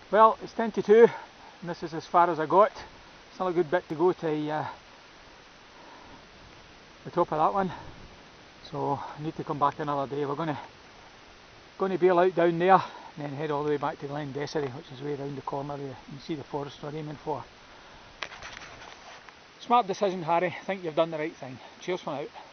Well, it's 10 to 2 and this is as far as I got. Still a good bit to go to the top of that one, so I need to come back another day. We're going to bail out down there and then head all the way back to Glen Dessary, which is way around the corner there. You can see the forest we're aiming for. Smart decision, Harry. I think you've done the right thing. Cheers for now.